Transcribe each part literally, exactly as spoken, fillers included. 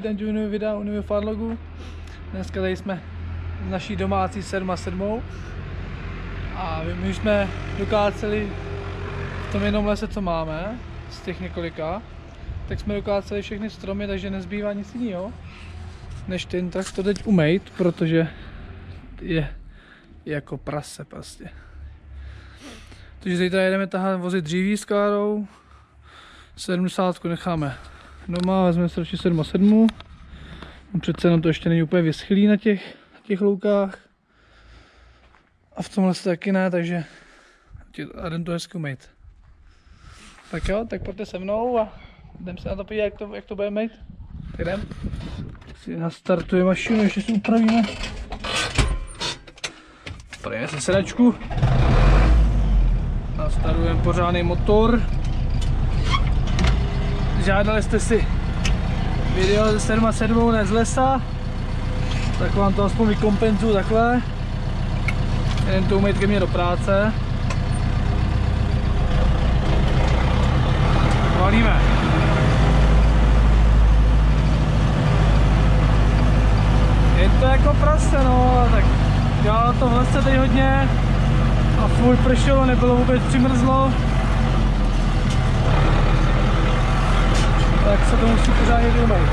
vítám tě u nového videa, u nového Farlogu. Dneska tady jsme v naší domácí sedm sedm. A my už jsme dokáceli v tom jednom lese, co máme, z těch několika, tak jsme dokáceli všechny stromy, takže nezbývá nic jiného, než ten traktor teď umejt, protože je jako prase prostě. Takže zítra jedeme tahat vozit dříví s Klárou, sedmdesátku necháme doma, vezmeme se radši sedm sedm. Přece jenom to ještě není úplně vyschylý na těch, na těch loukách. A v tomhle se taky ne, takže a jdem to hezky umýt. Tak jo, tak pojďte se mnou a jdem se na to podívat, jak to, jak to bude mít. Tak jdem. Tak si nastartuje mašinu, ještě si upravíme. Upravíme se sedačku. Nastartujeme pořádný motor. Žádali jste si video ze sedm sedm, ne z lesa, tak vám to aspoň vykompenzuju takhle. Jdem to umýt ke mně do práce. Valíme. Je to jako prase, no, tak dělalo to v lese teď hodně a furt pršelo, nebylo vůbec přimrzlo. Tak se to musí pořádně umýt.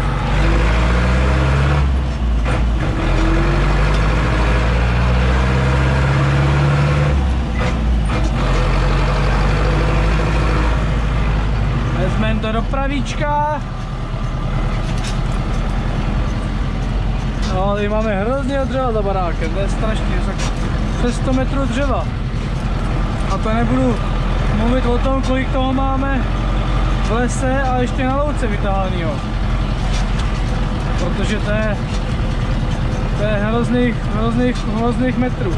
Vezmeme to do pravíčka. No, tady máme hrozně dřeva za barákem, to je strašný, přes sto metrů dřeva. A to nebudu mluvit o tom, kolik toho máme v lese a ještě na louce vytáhanýho. Protože to je, to je hrozných, hrozných, hrozných metrů.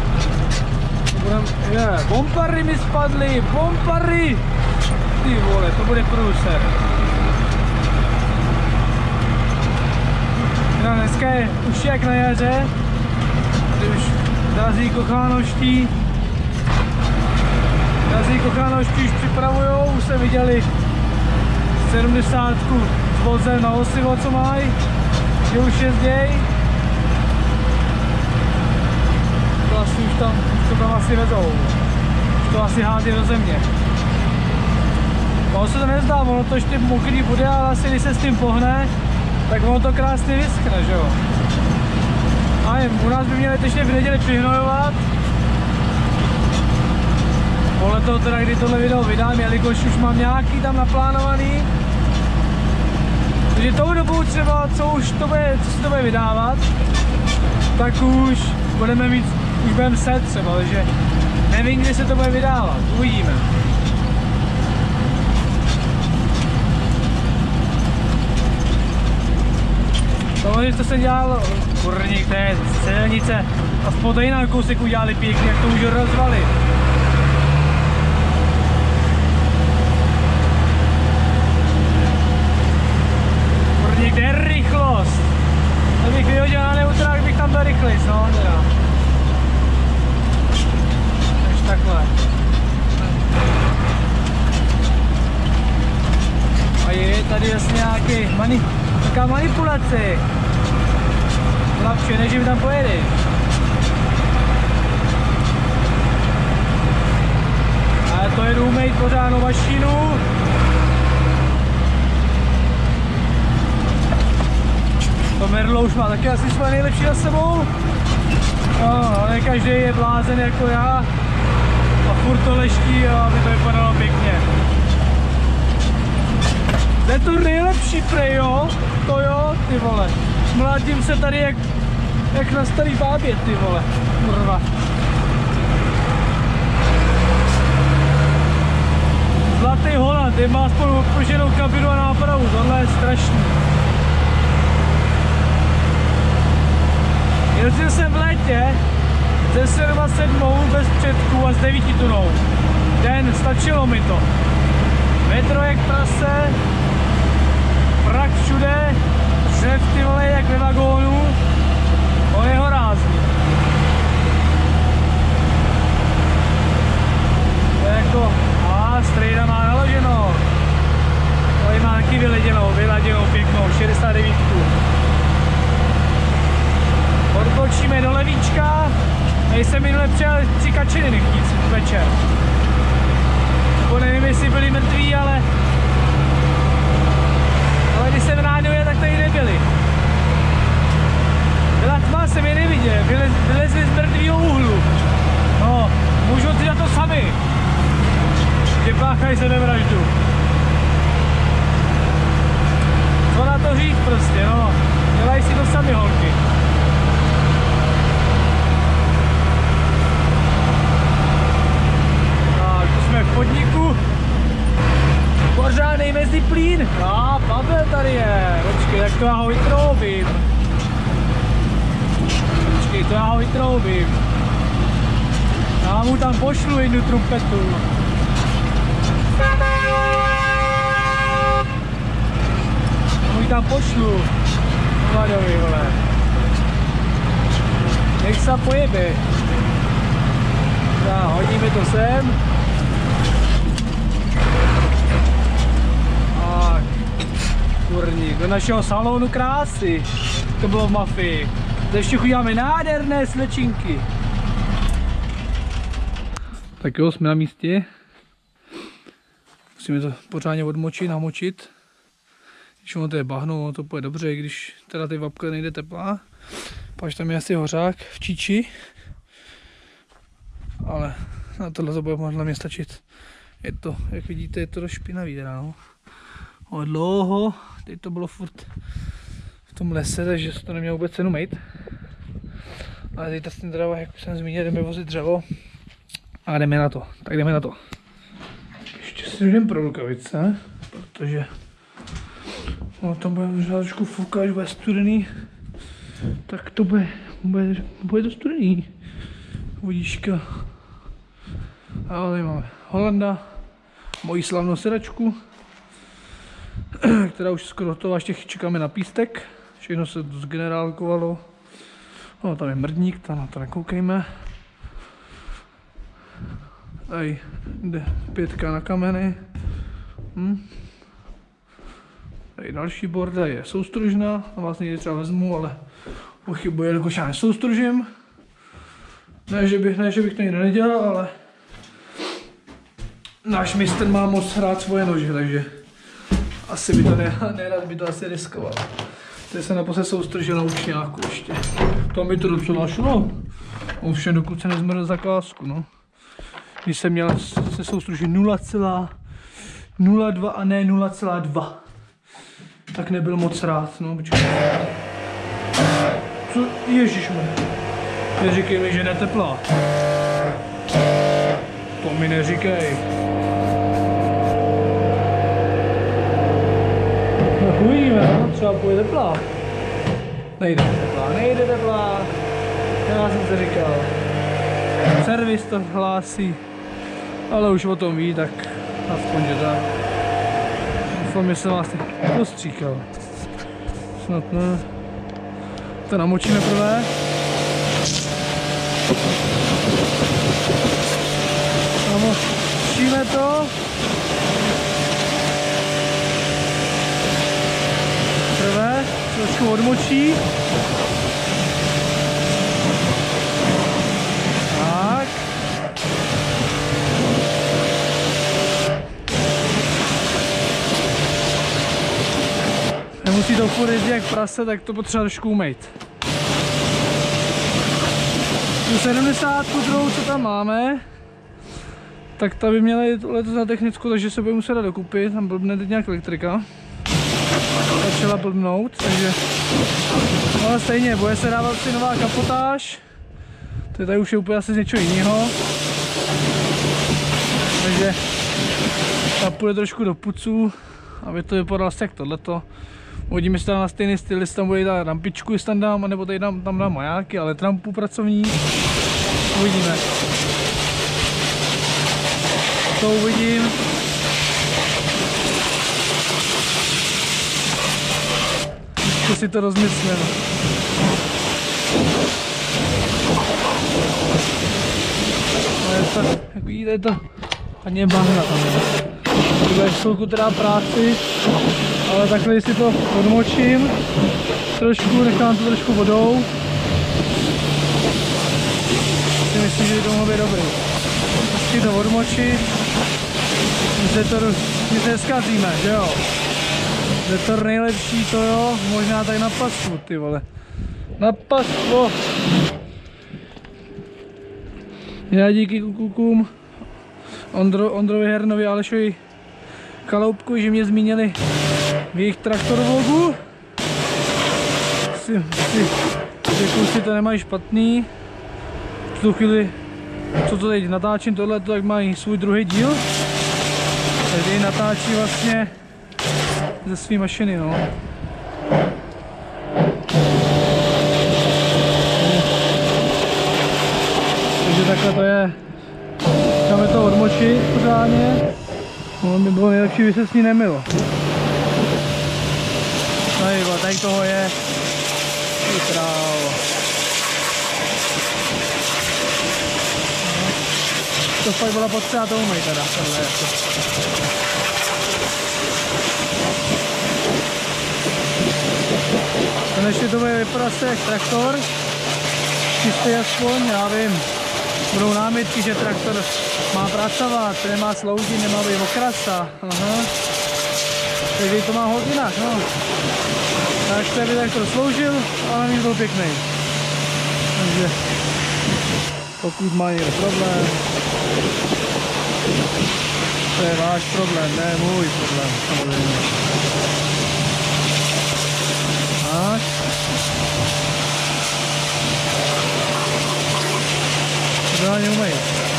Je, bompary mi spadly, bompary! Ty vole, to bude průser. No, dneska je už jak na jaře, kdy už drazí kochánoští, drazí kochánoští už připravujou, už se viděli sedmdesátku s vozem na osivo, co mají, že už jezděj. To asi už tam, už to tam asi vezou, už to asi hází do země. Ono se to nezdá, ono to ještě mokrý bude, ale asi když se s tím pohne, tak ono to krásně vyschne, že jo. A jen, u nás by měli ještě v neděli přihnojovat. Podle toho teda, kdy tohle video vydám, jelikož už mám nějaký tam naplánovaný. Takže tou dobou třeba, co už to bude, co se to bude vydávat, tak už budeme mít, už budeme set třeba, takže nevím, kdy se to bude vydávat, uvidíme. Samozřejmě to jsem dělal, kurník, to je silnice, aspoň tady na kousek udělali pěkně, jak to už rozvali. Kurník, to je rychlost. Kdybych vyhodil na neutrák, bych tam byl rychlejc, no teda. Takže takhle. A je tady jasně nějaký mani, nějaká manipulace. Lepší, než mi tam pojede. A to jedu umýt pořádnou mašinu. To merlo už má taky asi své nejlepší za sebou. No, ale každý je blázen jako já. A furt to leští, aby to vypadalo pěkně. To je to nejlepší prej, jo? To jo, ty vole. Mládím se tady jak, jak na starý bábě, ty vole. Kurva. Zlatý Holand, je má spolu odpoženou kabinu a nápravu, tohle je strašný. Jezdil jsem v létě ze sedm sedm bez předků a s devíti tunou. Den, stačilo mi to. Metro jak prase, prach všude, dřev ty vole jak ve vagónu, on je horázný. To je jako, a strejda má naloženo, tady má taky vyleděnou, vyladěnou pěknou, šedesát devět. točíme do Levíčka. Tady jsem minule přijel tři kačeny nechtít večer. Bo nevím, jestli byli mrtví, ale... Ale když jsem ráno jel, tak tady nebyli. Byla tma, jsem je neviděl, Vylez, vylezli z mrtvýho úhlu. No, můžou si na to sami. Že páchají sebevraždu. Co na to říct prostě, no. Dělají si to sami holky. Tak, tu jsme v podniku. Pořádnej mezi plín. A Pavel tady je. Počkej, tak to já ho vytroubím. Počkej, to já ho vytroubím. Já mu tam pošlu jednu trumpetu. Já mu tam pošlu. Vladovi, vole. Nech se pojebe. Tak, hodíme to sem. Tak, kurník, do našeho salonu krásy. To bylo v Mafii. Zde ještě chodíme nádherné slečinky. Tak jo, jsme na místě. Musíme to pořádně odmočit, namočit. Když ono to je bahno, ono to půjde dobře, když teda ty vapka nejde teplá. Pak tam je asi hořák v číči. Ale na tohle to bude podle mě stačit. Je to, jak vidíte, je to dost špinavý teda, no. O dlouho, teď to bylo furt v tom lese, takže to nemělo vůbec cenu mít. Ale teď ten dřeva, jak jsem zmínil, jdeme vozit dřevo. A jdeme na to, tak jdeme na to. Ještě si jdem pro rukavice, protože ono tam bude možná trošku foukat, až bude studený. Tak to bude, bude, bude to studený. Vodíčka. A tady máme Holanda, moji slavnou sedačku, která už skoro hotová, ještě čekáme na pístek. Všechno se zgenerálkovalo. No, tam je mrdník, tam na to nekoukejme. Tady jde pětka na kameny. Hm. Tady další borda je soustružná, a vlastně ji třeba vezmu, ale pochybuji, jelikož já nesoustružím. Ne, že bych, ne, že bych to nikdo nedělal, ale náš mistr má moc rád svoje nože, takže asi by to ne, nerad by to asi riskoval. Teď se naposled soustružil na učňáku ještě. Tam by to docela šlo. Ovšem dokud se nezmrl zakázku, no. Když jsem měl se soustružit nula celá nula dva a ne nula celá dva. Tak nebyl moc rád, no, počkej. Co? Ježišme. Neříkej mi, že neteplá. To mi neříkej. Tak uvidíme, no, třeba půjde teplá. Nejde teplá, nejde teplá. Já jsem to říkal. Servis to hlásí. Ale už o tom ví, tak aspoň, že tak. Doufám, že jsem vás postříkal. Snad ne. To namočíme prvé. Namočíme to. Prvé trošku odmočí. Tak. Nemusí to furt jezdit jak prase, tak to potřeba trošku umýt. Tu sedmdesátku druhou, co tam máme, tak ta by měla jít letos na technickou, takže se bude muset dát dokupit, tam blbne teď nějak elektrika. Začala blbnout, takže... Ale stejně, bude se dávat si nová kapotáž. To je tady už je úplně asi z něčeho jiného. Takže ta půjde trošku do puců, aby to vypadalo asi jak tohleto. Uvidíme, jestli tam na stejný styl, jestli tam bude dát rampičku, jestli tam dám, nebo tady dám, tam dám majáky, ale trampu pracovní. Uvidíme. To uvidím. Ještě si to rozmyslím. Ale to, jak vidíte, je to hodně bahna tam je. To bude chvilku teda práci, ale takhle si to odmočím trošku, nechám to trošku vodou Si myslím, že by to mohlo být dobrý. Prostě to odmočit. My to nic neskazíme, že jo? Je to nejlepší to jo, možná tak na pasku, ty vole. Na pasku. Já díky kukům Ondro, Ondrovi Hernovi a Alešovi Kaloupku, že mě zmínili v jejich traktor vlogu. Si, si, ty kluci to nemají špatný. V tu chvíli, co to teď natáčím, tohle tak mají svůj druhý díl. Tady natáčí vlastně ze své mašiny, no. Takže takhle to je. Dáme to odmočit pořádně. No, by bylo nejlepší, by se s ní nemilo. Tady, tady toho je. I krávo. To fakt byla potřeba to umýt teda. Tohle jako. Konečně to bude vypadat se jak traktor. Čistý aspoň, já vím. Budou námitky, že traktor má pracovat, nemá sloužit, nemá být okrasa. Aha. Takže to má hodně jinak, no. Tak to by traktor sloužil, ale mi byl pěkný. Takže pokud má někdo problém, to je váš problém, ne můj problém, samozřejmě. Tak. Pořádně umej.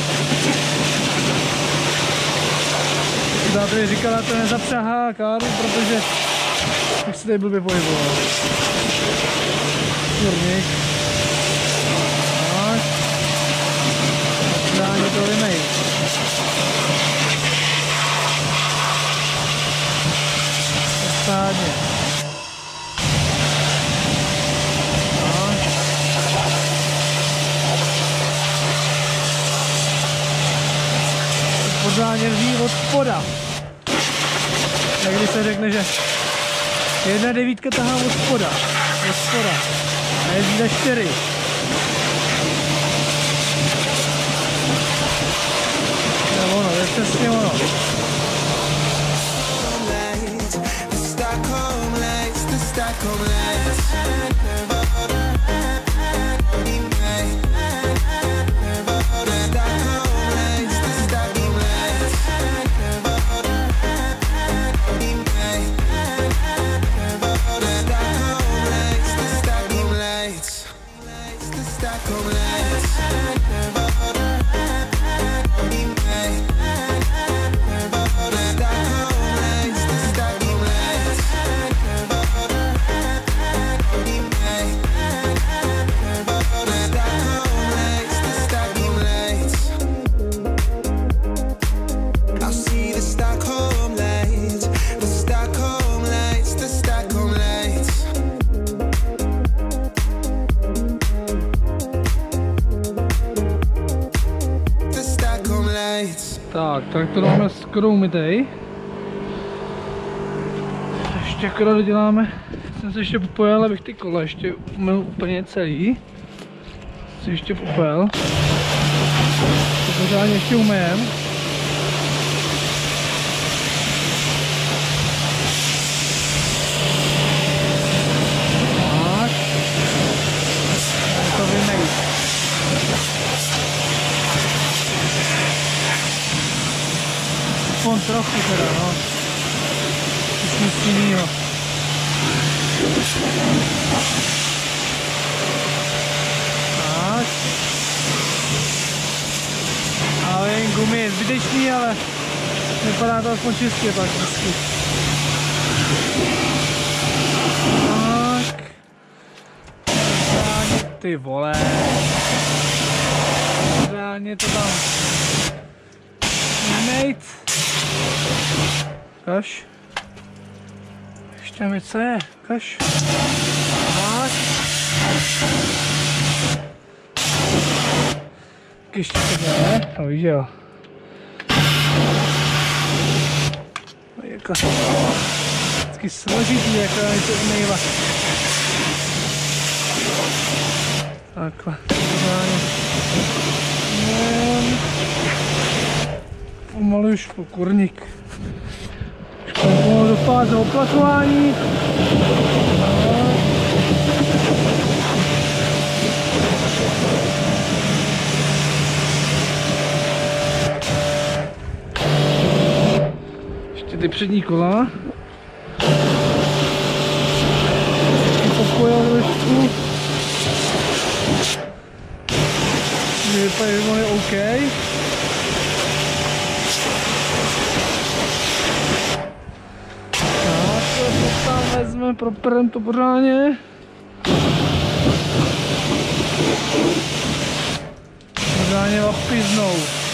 Dátovi říkala, to nezapřahá káru, protože bych se tady blbě pohyboval. Kurník. Tak. Pořádně to vymej. Pořádně. Pořádně ví od spoda. Tak když se řekne, že jedna devítka tahá od spoda, od spoda a jezdí za čtyři. To je ono, to je přesně ono. Tak, tak to máme skoro umytej. Ještě skoro doděláme. Jsem se ještě popojil, abych ty kola ještě umyl úplně celý. Si ještě popojil. To pořádně ještě umyjem. Tak. To vymejt. Aspoň trochu teda, no. Už nic jinýho. Tak. Ale jen gumy je zbytečný, ale vypadá to aspoň čistě pak vždycky. Tak. Ty vole. Pořádně to tam nemejt. Kaž. Ještě mi co je, kaž. Tak. Ještě to jde, no víš jo. Jako vždycky složitý, jako něco umývat. Takhle. Pomalu už po kurník. Už pomalu do fáze oplacování. Ještě ty přední kola. Popojil trošku. Vypadají, že on je OK. Tak, to tam vezmeme, properem to pořádně. Pořádně opiznou.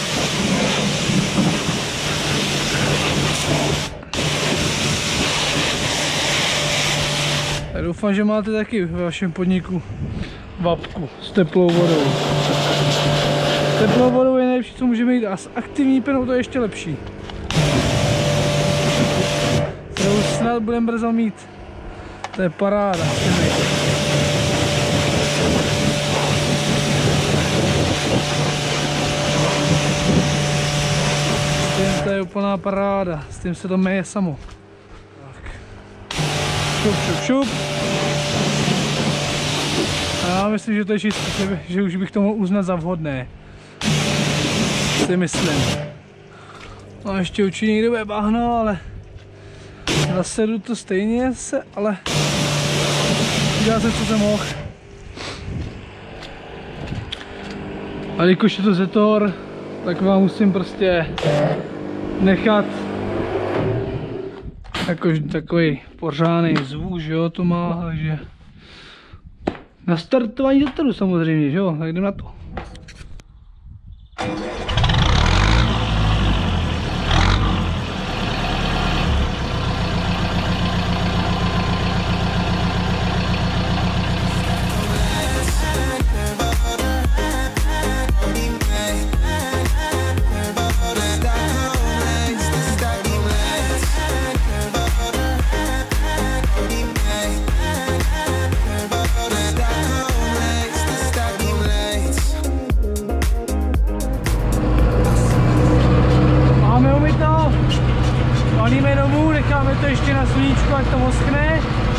Já doufám, že máte taky ve vašem podniku vapku s teplou vodou. S teplou vodou je nejlepší, co můžeme jít, a s aktivní penou to je ještě lepší. To už snad budeme brzo mít. To je paráda. S tím to je úplná paráda. S tím se to meje samo. Tak. Šup, šup, šup. A já myslím, že to je čistě, že už bych to mohl uznat za vhodné. Si myslím. No ještě určitě někdo bude bahno, ale zase jdu to stejně se, ale udělal jsem, co jsem mohl. A když je to Zetor, tak vám musím prostě nechat jakož takový pořádný zvuk, že jo, to má, takže na startování Zetoru samozřejmě, že jo, tak jdem na to. Honíme domů, necháme to ještě na sluníčku, ať to oschne.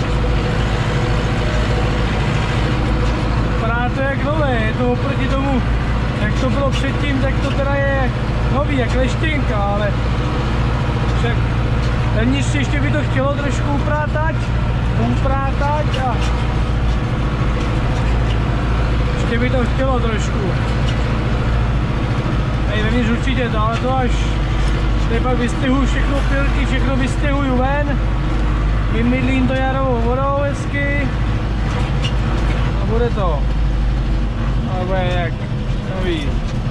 Vypadá to jak nové, je to oproti tomu, jak to bylo předtím, tak to teda je nový, jak leštěnka, ale však vevnitř ještě by to chtělo trošku uprátat, uprátat a ještě by to chtělo trošku. Hej, vevnitř určitě to, ale to až teď pak vystěhuju všechno pilky, všechno vystěhuju ven, vymydlím to jarovou vodou hezky a bude to. A bude jak nový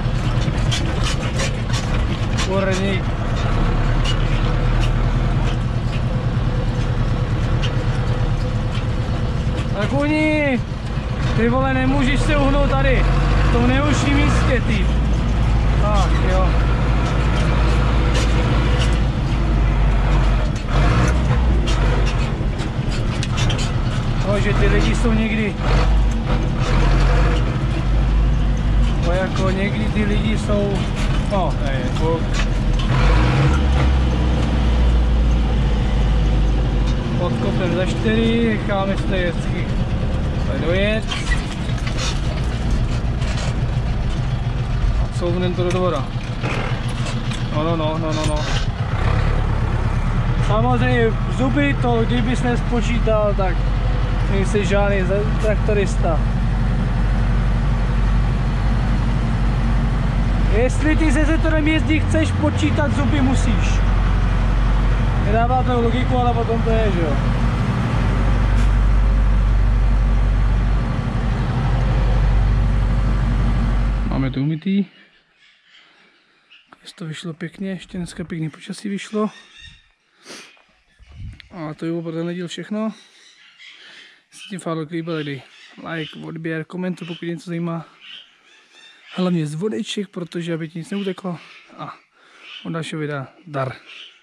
kurník. Tak oni, ty vole, nemůžeš se uhnout tady, v tom nejhorším místě, ty. Tak jo. No, že ty lidi jsou někdy, no jako někdy ty lidi jsou, no, ne, jako pod kopem za čtyři, necháme se tady hezky dojet a couvnem to do dvora. No, no, no, no, no, no. Samozřejmě zuby to, kdybys nespočítal, tak nejsi žádný traktorista. Jestli ty se Zetorem jezdí, chceš počítat zuby, musíš. Nedává to logiku, ale potom to je, že jo. Máme to umytý. To vyšlo pěkně, ještě dneska pěkný počasí vyšlo. A to je pro tenhle díl všechno. Jestli ti fakt líbil, dej like, odběr, komentuj, pokud něco zajímá. Hlavně z vodeček, protože aby ti nic neuteklo. A od dalšího videa dar.